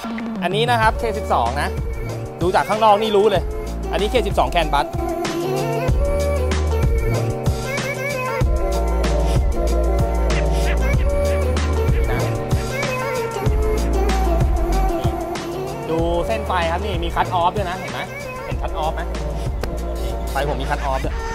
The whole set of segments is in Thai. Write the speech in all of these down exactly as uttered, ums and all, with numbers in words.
อันนี้นะครับ เค สิบสอง นะดูจากข้างนอกนี่รู้เลยอันนี้ เค สิบสอง แคนบัสดูเส้นไฟครับนี่มีคัทออฟด้วยนะเห็นไหมเห็นคัทออฟไหมไฟผมมีคัทออฟด้วย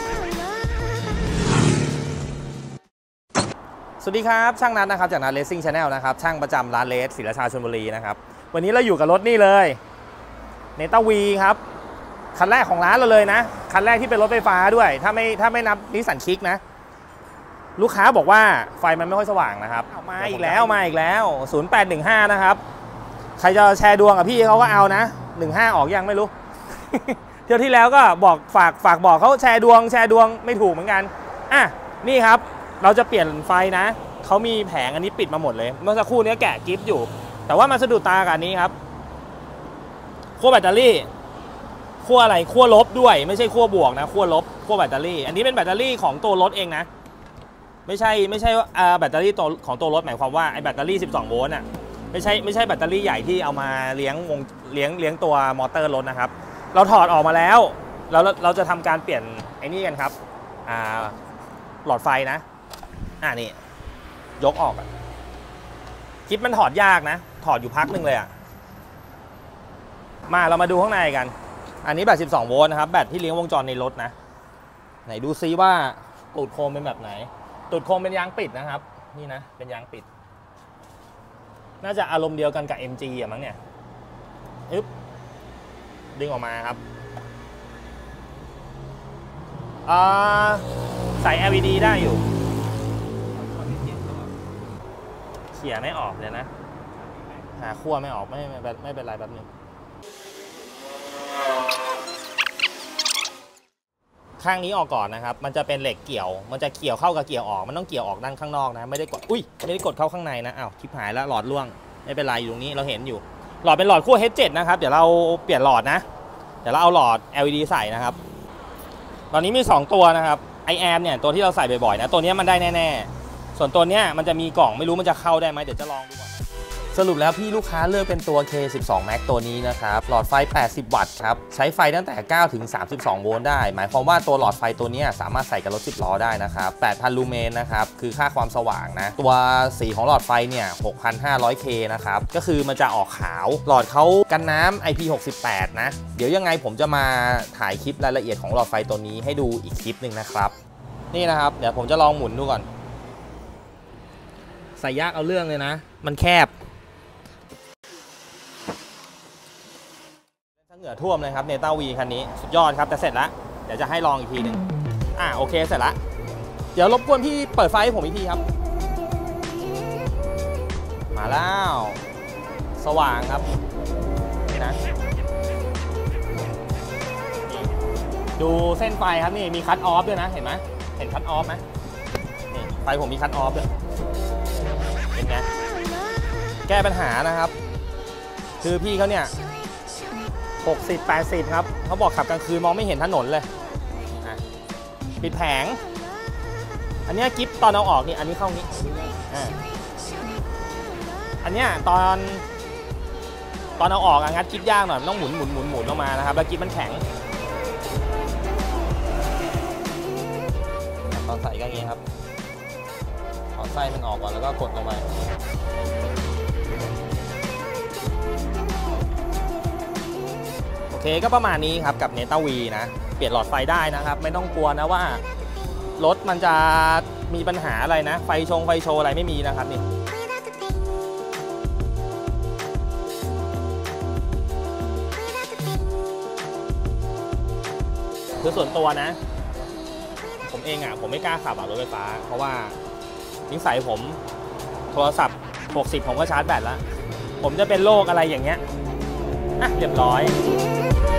สวัสดีครับช่างนัทนะครับจากนัทเลสซิ่งชาแนลนะครับช่างประจำร้านเลสศรีราชาชลบุรีนะครับวันนี้เราอยู่กับรถนี่เลยเนต้าวีครับคันแรกของร้านเราเลยนะคันแรกที่เป็นรถไฟฟ้าด้วยถ้าไม่ถ้าไม่นับนิสสันคิกนะลูกค้าบอกว่าไฟมันไม่ค่อยสว่างนะครับมาอีกแล้วมาอีกแล้วศูนย์แปดหนึ่งห้านะครับใครจะแชร์ดวงกับพี่เขาก็เอานะหนึ่งห้าออกยังไม่รู้ เที่ยวที่แล้วก็บอกฝากฝากบอกเขาแชร์ดวงแชร์ดวงไม่ถูกเหมือนกันอ่ะนี่ครับเราจะเปลี่ยนไฟนะเขามีแผงอันนี้ปิดมาหมดเลยเมื่อสักครู่นี้แกะกิฟต์อยู่แต่ว่ามาสะดุดตากับอันนี้ครับขั้วแบตเตอรี่ขั้วอะไรขั้วลบด้วยไม่ใช่ขั้วบวกนะขั้วลบขั้วแบตเตอรี่อันนี้เป็นแบตเตอรี่ของตัวรถเองนะไม่ใช่ไม่ใช่อ่าแบตเตอรี่ตัวของตัวรถหมายความว่าไอ้แบตเตอรี่สิบสองโวลต์อ่ะไม่ใช่ไม่ใช่แบตเตอรี่ใหญ่ที่เอามาเลี้ยงวงเลี้ยงเลี้ยงตัวมอเตอร์รถนะครับเราถอดออกมาแล้วเราเราจะทำการเปลี่ยนไอ้นี่กันครับอ่าหลอดไฟนะอ่านี่ยกออกอ่ะคิดมันถอดยากนะถอดอยู่พักหนึ่งเลยอ่ะมาเรามาดูข้างในกันอันนี้แบตสิบสองโวลต์นะครับแบตที่เลี้ยงวงจรในรถนะไหนดูซิว่าตูดโคมเป็นแบบไหนตูดโคมเป็นยางปิดนะครับนี่นะเป็นยางปิดน่าจะอารมณ์เดียวกันกับ เอ็ม จี อ่ะมั้งเนี่ยอึ๊บดึงออกมาครับอ่าใส่ แอล อี ดี ได้อยู่เขี่ยไม่ออกเลยนะหาขั้วไม่ออกไม่ไม่ไม่เป็นไรแป๊บนึงข้างนี้ออกก่อนนะครับมันจะเป็นเหล็กเกี่ยวมันจะเกี่ยวเข้ากับเกี่ยวออกมันต้องเกี่ยวออกด้านข้างนอกนะไม่ได้กดอุ้ยไม่ได้กดเข้าข้างในนะอ้าวทิพหายแล้วหลอดร่วงไม่เป็นไรอยู่ตรงนี้เราเห็นอยู่หลอดเป็นหลอดขั้ว เอช เซเว่น นะครับเดี๋ยวเราเปลี่ยนหลอดนะเดี๋ยวเราเอาหลอด แอล อี ดี ใส่นะครับตอนนี้มีสองตัวนะครับไอแอมเนี่ยตัวที่เราใส่บ่อยๆนะตัวนี้มันได้แน่ๆส่วนตัวเนี้ยมันจะมีกล่องไม่รู้มันจะเข้าได้ไหมเดี๋ยวจะลองดูก่อนสรุปแล้วพี่ลูกค้าเลือกเป็นตัว เค สิบสอง Max ตัวนี้นะครับหลอดไฟแปดสิบวัตต์ครับใช้ไฟตั้งแต่เก้าถึงสามสิบสองโวลต์ได้หมายความว่าตัวหลอดไฟตัวนี้สามารถใส่กับรถสิบล้อได้นะครับ แปดพัน ลูเมนนะครับคือค่าความสว่างนะตัวสีของหลอดไฟเนี่ย หกพันห้าร้อยเค นะครับก็คือมันจะออกขาวหลอดเขากันน้ำ ไอ พี หกสิบแปด นะเดี๋ยวยังไงผมจะมาถ่ายคลิปรายละเอียดของหลอดไฟตัวนี้ให้ดูอีกคลิปหนึ่งนะครับนี่นะครับเดี๋ยวผมจะลองหมุนดูก่อนใส่ยากเอาเรื่องเลยนะมันแคบเหงื่อท่วมเลยครับเนต้าวีคันนี้สุดยอดครับแต่เสร็จแล้วเดี๋ยวจะให้ลองอีกทีหนึ่งอ่าโอเคเสร็จแล้วเดี๋ยวรบกวนพี่เปิดไฟให้ผมอีกทีครับมาแล้วสว่างครับนี่นะดูเส้นไฟครับนี่มีคัทออฟด้วยนะเห็นไหมเห็นคัทออฟไหมนี่ไฟผมมีคัทออฟด้วยเป็นไงแก้ปัญหานะครับคือพี่เขาเนี่ยหกสิบ แปดสิบครับเขาบอกขับกลางคืนมองไม่เห็นถนนเลยปิดแผงอันนี้กิฟตอนเอาออกนี่อันนี้เข้านี้อันนี้ตอนตอนเอาออกงัดกิฟยากหน่อยต้องหมุนหมุนหมุนหมุนออกมานะครับแล้วกิฟมันแข็งตอนใส่ก็อย่างนี้ครับถอดไส้มันออกก่อนแล้วก็กดลงไปโอเคก็ประมาณนี้ครับกับเนต้าวีนะเปลี่ยนหลอดไฟได้นะครับไม่ต้องกลัวนะว่ารถมันจะมีปัญหาอะไรนะไฟชงไฟโชว์อะไรไม่มีนะครับนี่คือส่วนตัวนะผมเองอ่ะผมไม่กล้าขับรถไฟฟ้าเพราะว่านิสัยผมโทรศัพท์หกสิบผมก็ชาร์จแบตแล้วผมจะเป็นโรคอะไรอย่างเงี้ยอ่ะเรียบร้อย